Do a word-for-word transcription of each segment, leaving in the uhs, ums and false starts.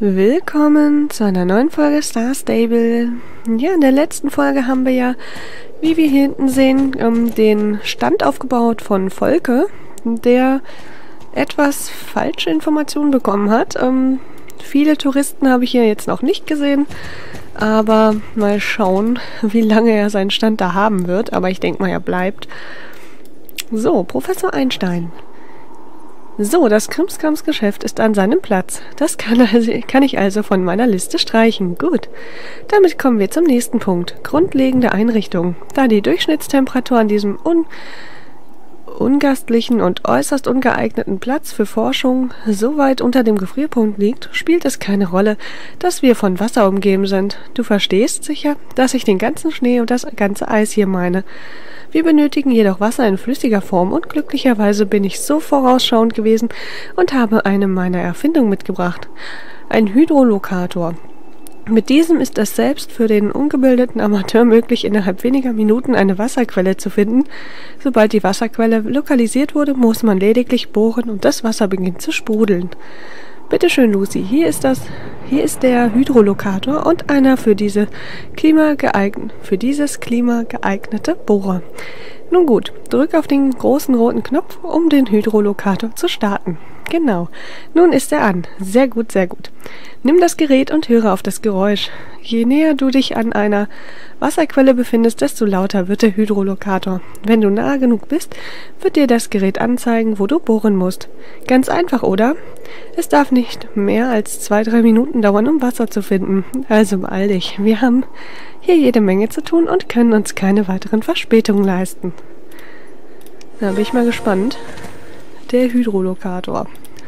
Willkommen zu einer neuen Folge Star Stable. Ja, in der letzten Folge haben wir ja, wie wir hier hinten sehen, ähm, den Stand aufgebaut von Volke, der etwas falsche Informationen bekommen hat. Ähm, viele Touristen habe ich hier jetzt noch nicht gesehen, aber mal schauen, wie lange er seinen Stand da haben wird. Aber ich denke mal, er bleibt. So, Professor Einstein. So, das Krimskrams-Geschäft ist an seinem Platz. Das kann, also, kann ich also von meiner Liste streichen. Gut. Damit kommen wir zum nächsten Punkt. Grundlegende Einrichtung. Da die Durchschnittstemperatur an diesem un ungastlichen und äußerst ungeeigneten Platz für Forschung so weit unter dem Gefrierpunkt liegt, spielt es keine Rolle, dass wir von Wasser umgeben sind. Du verstehst sicher, dass ich den ganzen Schnee und das ganze Eis hier meine. Wir benötigen jedoch Wasser in flüssiger Form und glücklicherweise bin ich so vorausschauend gewesen und habe eine meiner Erfindungen mitgebracht. Ein Hydrolokator. Mit diesem ist es selbst für den ungebildeten Amateur möglich, innerhalb weniger Minuten eine Wasserquelle zu finden. Sobald die Wasserquelle lokalisiert wurde, muss man lediglich bohren und das Wasser beginnt zu sprudeln. Bitte schön, Lucy, hier ist das, hier ist der Hydrolokator und einer für diese Klima geeignet, für dieses Klima geeignete Bohrer. Nun gut, drück auf den großen roten Knopf, um den Hydrolokator zu starten. Genau, nun ist er an. Sehr gut, sehr gut. Nimm das Gerät und höre auf das Geräusch. Je näher du dich an einer Wasserquelle befindest, desto lauter wird der Hydrolokator. Wenn du nahe genug bist, wird dir das Gerät anzeigen, wo du bohren musst. Ganz einfach, oder? Es darf nicht mehr als zwei, drei Minuten dauern, um Wasser zu finden. Also beeil dich. Wir haben hier jede Menge zu tun und können uns keine weiteren Verspätungen leisten. Da bin ich mal gespannt. Der Hydrolokator.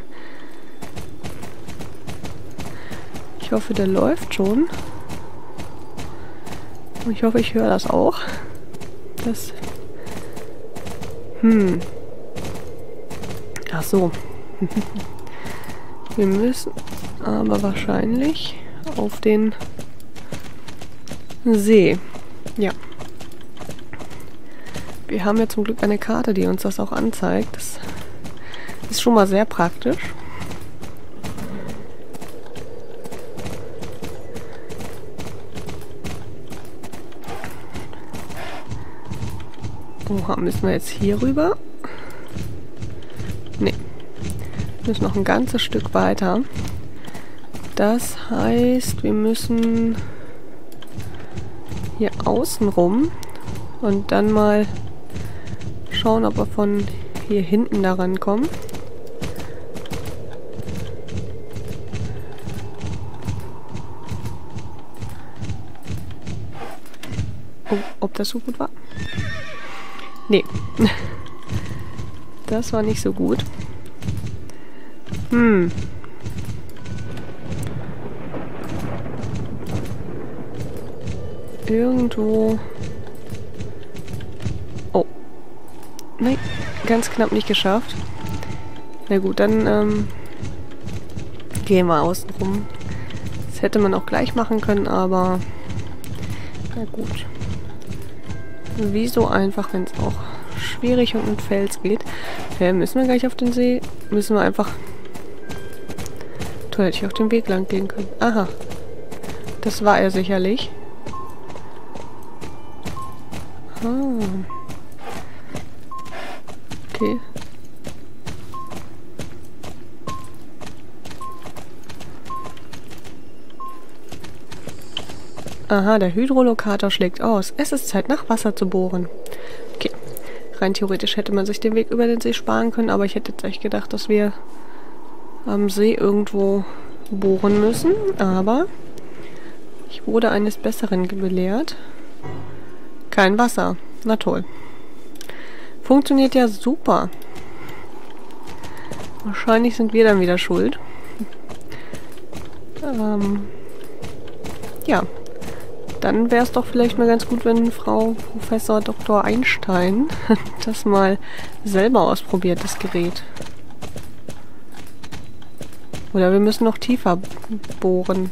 Ich hoffe, der läuft schon. Ich hoffe, ich höre das auch. Das. Hm. Ach so. Wir müssen aber wahrscheinlich auf den See. Ja. Wir haben ja zum Glück eine Karte, die uns das auch anzeigt. Das ist schon mal sehr praktisch. Oha, müssen wir jetzt hier rüber? Ne. Wir müssen noch ein ganzes Stück weiter. Das heißt, wir müssen hier außen rum und dann mal schauen, ob wir von hier hinten daran kommen. Oh, ob das so gut war? Nee. Das war nicht so gut. Hm. Irgendwo... Oh. Nein, ganz knapp nicht geschafft. Na gut, dann ähm, gehen wir außen rum. Das hätte man auch gleich machen können, aber na gut. Wieso einfach, wenn es auch schwierig und mit Fels geht. Ja, müssen wir gleich auf den See? Müssen wir einfach... Toll, hätte ich auf den Weg lang gehen können. Aha. Das war er sicherlich. Ah. Okay. Aha, der Hydrolokator schlägt aus. Es ist Zeit, nach Wasser zu bohren. Okay. Rein theoretisch hätte man sich den Weg über den See sparen können, aber ich hätte jetzt echt gedacht, dass wir am See irgendwo bohren müssen. Aber ich wurde eines Besseren belehrt. Kein Wasser. Na toll. Funktioniert ja super. Wahrscheinlich sind wir dann wieder schuld. Ähm, ja. Dann wäre es doch vielleicht mal ganz gut, wenn Frau Professor Doktor Einstein das mal selber ausprobiert, das Gerät. Oder wir müssen noch tiefer bohren.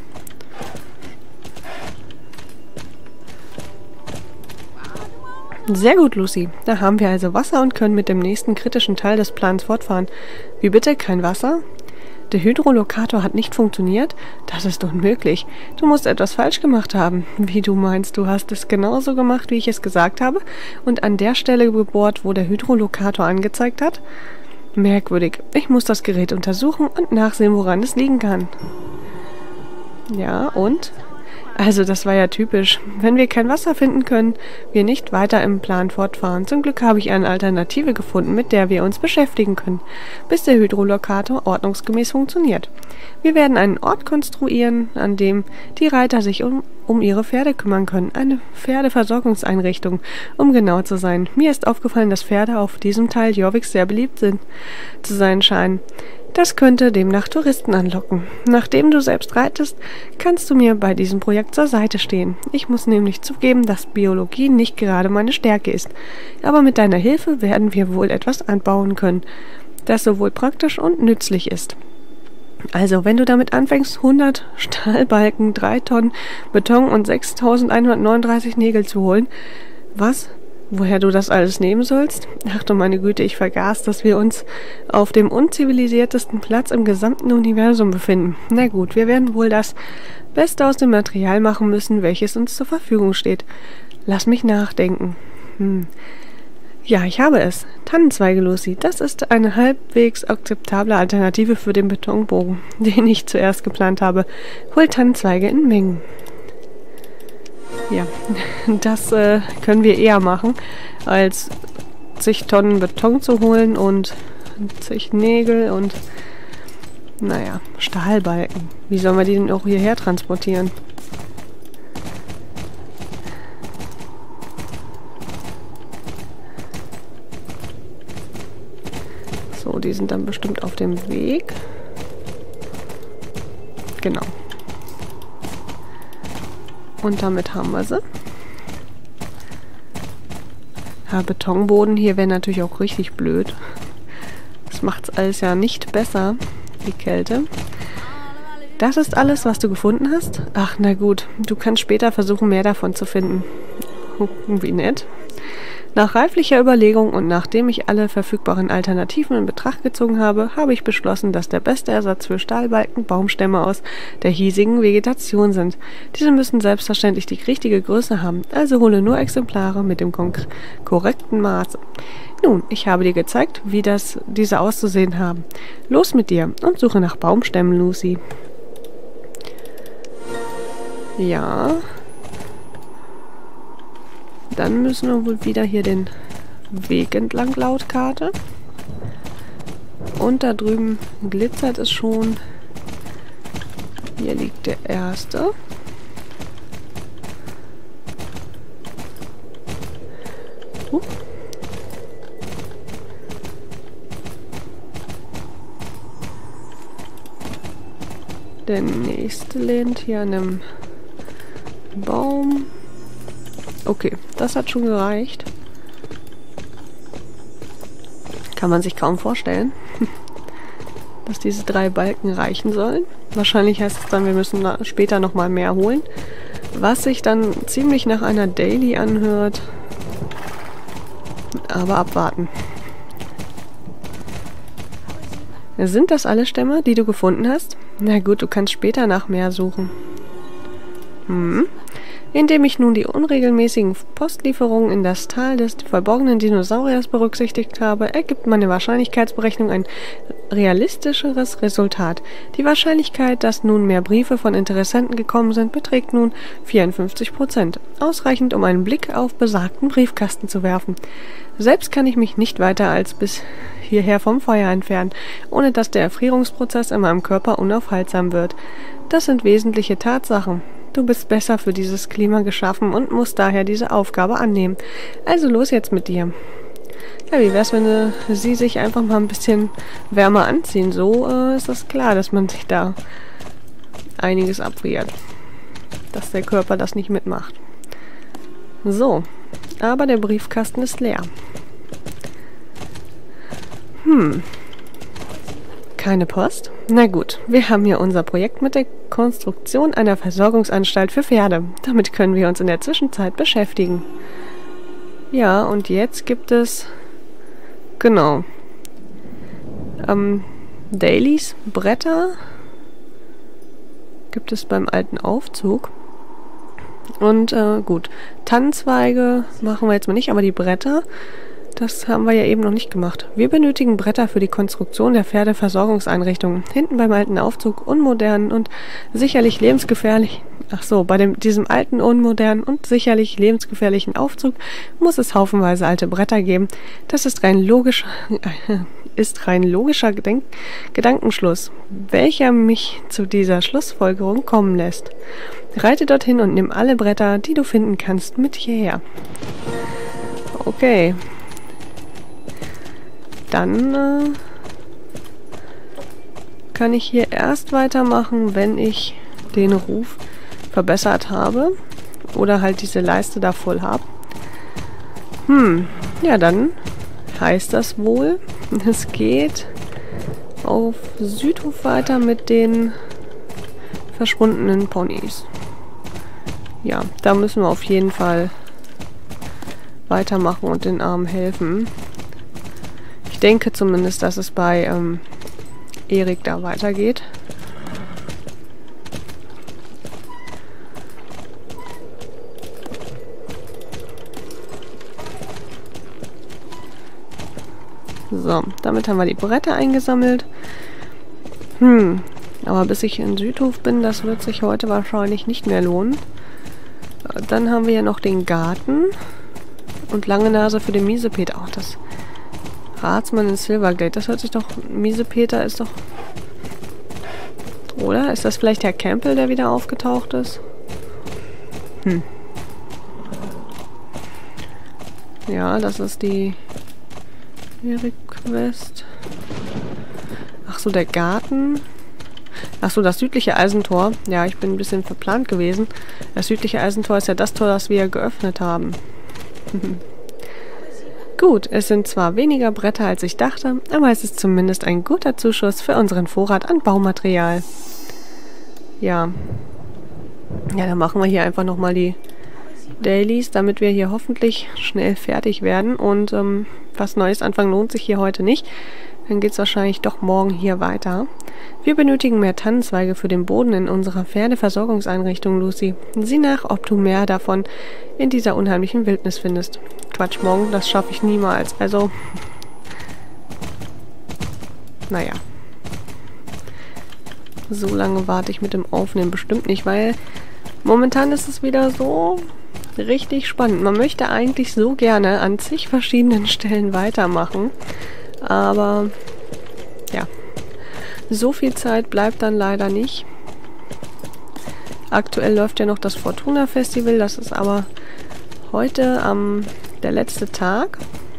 Sehr gut, Lucy. Da haben wir also Wasser und können mit dem nächsten kritischen Teil des Plans fortfahren. Wie bitte? Kein Wasser? Der Hydrolokator hat nicht funktioniert? Das ist unmöglich. Du musst etwas falsch gemacht haben. Wie, du meinst, du hast es genauso gemacht, wie ich es gesagt habe? Und an der Stelle gebohrt, wo der Hydrolokator angezeigt hat? Merkwürdig. Ich muss das Gerät untersuchen und nachsehen, woran es liegen kann. Ja, und? Also, das war ja typisch. Wenn wir kein Wasser finden können, wir nicht weiter im Plan fortfahren. Zum Glück habe ich eine Alternative gefunden, mit der wir uns beschäftigen können, bis der Hydrolokator ordnungsgemäß funktioniert. Wir werden einen Ort konstruieren, an dem die Reiter sich um, um ihre Pferde kümmern können. Eine Pferdeversorgungseinrichtung, um genau zu sein. Mir ist aufgefallen, dass Pferde auf diesem Teil Jorviks sehr beliebt sind, zu sein scheinen. Das könnte demnach Touristen anlocken. Nachdem du selbst reitest, kannst du mir bei diesem Projekt zur Seite stehen. Ich muss nämlich zugeben, dass Biologie nicht gerade meine Stärke ist. Aber mit deiner Hilfe werden wir wohl etwas anbauen können, das sowohl praktisch und nützlich ist. Also, wenn du damit anfängst, hundert Stahlbalken, drei Tonnen Beton und sechstausendeinhundertneununddreißig Nägel zu holen, was? Woher du das alles nehmen sollst? Ach du meine Güte, ich vergaß, dass wir uns auf dem unzivilisiertesten Platz im gesamten Universum befinden. Na gut, wir werden wohl das Beste aus dem Material machen müssen, welches uns zur Verfügung steht. Lass mich nachdenken. Hm. Ja, ich habe es. Tannenzweige, Lucy. Das ist eine halbwegs akzeptable Alternative für den Betonbogen, den ich zuerst geplant habe. Hol Tannenzweige in Mengen. Ja, das äh, können wir eher machen, als zig Tonnen Beton zu holen und zig Nägel und, naja, Stahlbalken. Wie sollen wir die denn auch hierher transportieren? So, die sind dann bestimmt auf dem Weg. Genau. Und damit haben wir sie. Ja, Betonboden hier wäre natürlich auch richtig blöd. Das macht es alles ja nicht besser, die Kälte. Das ist alles, was du gefunden hast? Ach, na gut. Du kannst später versuchen, mehr davon zu finden. Wie nett. Nach reiflicher Überlegung und nachdem ich alle verfügbaren Alternativen in Betracht gezogen habe, habe ich beschlossen, dass der beste Ersatz für Stahlbalken Baumstämme aus der hiesigen Vegetation sind. Diese müssen selbstverständlich die richtige Größe haben, also hole nur Exemplare mit dem korrekten Maße. Nun, ich habe dir gezeigt, wie das diese auszusehen haben. Los mit dir und suche nach Baumstämmen, Lucy. Ja... Dann müssen wir wohl wieder hier den Weg entlang laut Karte. Und da drüben glitzert es schon. Hier liegt der erste. Uh. Der nächste lehnt hier an einem Baum. Okay, das hat schon gereicht. Kann man sich kaum vorstellen, dass diese drei Balken reichen sollen. Wahrscheinlich heißt es dann, wir müssen später nochmal mehr holen. Was sich dann ziemlich nach einer Daily anhört. Aber abwarten. Sind das alle Stämme, die du gefunden hast? Na gut, du kannst später nach mehr suchen. Hm. Indem ich nun die unregelmäßigen Postlieferungen in das Tal des verborgenen Dinosauriers berücksichtigt habe, ergibt meine Wahrscheinlichkeitsberechnung ein realistischeres Resultat. Die Wahrscheinlichkeit, dass nun mehr Briefe von Interessenten gekommen sind, beträgt nun vierundfünfzig Prozent, ausreichend, um einen Blick auf besagten Briefkasten zu werfen. Selbst kann ich mich nicht weiter als bis hierher vom Feuer entfernen, ohne dass der Erfrierungsprozess in meinem Körper unaufhaltsam wird. Das sind wesentliche Tatsachen. Du bist besser für dieses Klima geschaffen und musst daher diese Aufgabe annehmen. Also los jetzt mit dir. Ja, wie wär's, wenn äh, sie sich einfach mal ein bisschen wärmer anziehen? So äh, ist das klar, dass man sich da einiges abfriert. Dass der Körper das nicht mitmacht. So, aber der Briefkasten ist leer. Hm. Keine Post? Na gut, wir haben hier unser Projekt mit der Konstruktion einer Versorgungsanstalt für Pferde. Damit können wir uns in der Zwischenzeit beschäftigen. Ja, und jetzt gibt es... Genau. Ähm, Dailies, Bretter gibt es beim alten Aufzug. Und äh, gut, Tannenzweige machen wir jetzt mal nicht, aber die Bretter, das haben wir ja eben noch nicht gemacht. Wir benötigen Bretter für die Konstruktion der Pferdeversorgungseinrichtungen. Hinten beim alten Aufzug, unmodern und sicherlich lebensgefährlich. Ach so, bei dem, diesem alten, unmodernen und sicherlich lebensgefährlichen Aufzug muss es haufenweise alte Bretter geben. Das ist rein logisch, äh, ist rein logischer Gedenk Gedankenschluss, welcher mich zu dieser Schlussfolgerung kommen lässt. Reite dorthin und nimm alle Bretter, die du finden kannst, mit hierher. Okay. Dann äh, kann ich hier erst weitermachen, wenn ich den Ruf verbessert habe. Oder halt diese Leiste da voll habe. Hm, ja dann heißt das wohl, es geht auf Südhof weiter mit den verschwundenen Ponys. Ja, da müssen wir auf jeden Fall weitermachen und den Armen helfen. Ich denke zumindest, dass es bei ähm, Erik da weitergeht. So, damit haben wir die Bretter eingesammelt. Hm, aber bis ich in Südhof bin, das wird sich heute wahrscheinlich nicht mehr lohnen. Dann haben wir ja noch den Garten und lange Nase für den Miesepeter. Auch das Ratsmann in Silvergate, das hört sich doch... Miesepeter ist doch... Oder? Ist das vielleicht Herr Campbell, der wieder aufgetaucht ist? Hm. Ja, das ist die... Request. Ach so, der Garten. Ach so, das südliche Eisentor. Ja, ich bin ein bisschen verplant gewesen. Das südliche Eisentor ist ja das Tor, das wir geöffnet haben. Gut, es sind zwar weniger Bretter, als ich dachte, aber es ist zumindest ein guter Zuschuss für unseren Vorrat an Baumaterial. Ja. Ja, dann machen wir hier einfach nochmal die Dailies, damit wir hier hoffentlich schnell fertig werden. Und ähm, was Neues anfangen lohnt sich hier heute nicht. Dann geht es wahrscheinlich doch morgen hier weiter. Wir benötigen mehr Tannenzweige für den Boden in unserer Pferdeversorgungseinrichtung, Lucy. Sieh nach, ob du mehr davon in dieser unheimlichen Wildnis findest. Quatsch, morgen, das schaffe ich niemals. Also, naja. So lange warte ich mit dem Aufnehmen bestimmt nicht, weil momentan ist es wieder so richtig spannend. Man möchte eigentlich so gerne an zig verschiedenen Stellen weitermachen, aber ja, so viel Zeit bleibt dann leider nicht. Aktuell läuft ja noch das Fortuna Festival, das ist aber heute am ähm, der letzte Tag.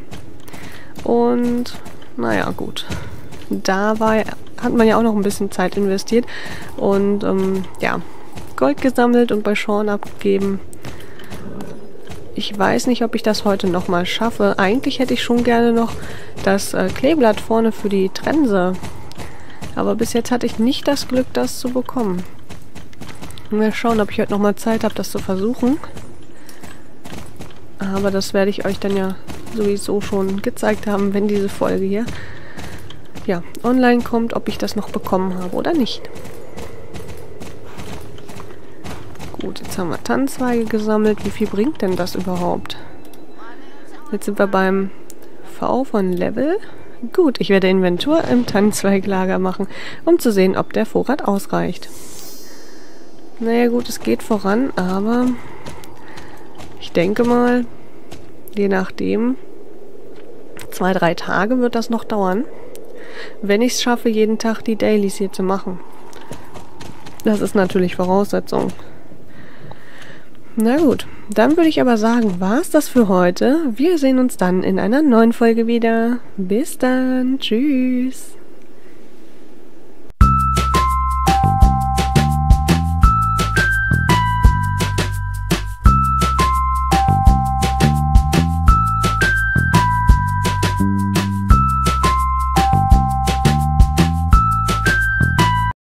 Und naja, gut. Da war, hat man ja auch noch ein bisschen Zeit investiert und ähm, ja, Gold gesammelt und bei Sean abgegeben. Ich weiß nicht, ob ich das heute nochmal schaffe. Eigentlich hätte ich schon gerne noch das äh, Kleeblatt vorne für die Trense. Aber bis jetzt hatte ich nicht das Glück, das zu bekommen. Mal schauen, ob ich heute nochmal Zeit habe, das zu versuchen. Aber das werde ich euch dann ja sowieso schon gezeigt haben, wenn diese Folge hier ja, online kommt, ob ich das noch bekommen habe oder nicht. Gut, jetzt haben wir Tannenzweige gesammelt. Wie viel bringt denn das überhaupt? Jetzt sind wir beim V von Level. Gut, ich werde Inventur im Tannenzweiglager machen, um zu sehen, ob der Vorrat ausreicht. Naja gut, es geht voran, aber ich denke mal, je nachdem, zwei, drei Tage wird das noch dauern, wenn ich es schaffe, jeden Tag die Dailies hier zu machen. Das ist natürlich Voraussetzung. Na gut, dann würde ich aber sagen, war es das für heute. Wir sehen uns dann in einer neuen Folge wieder. Bis dann, tschüss.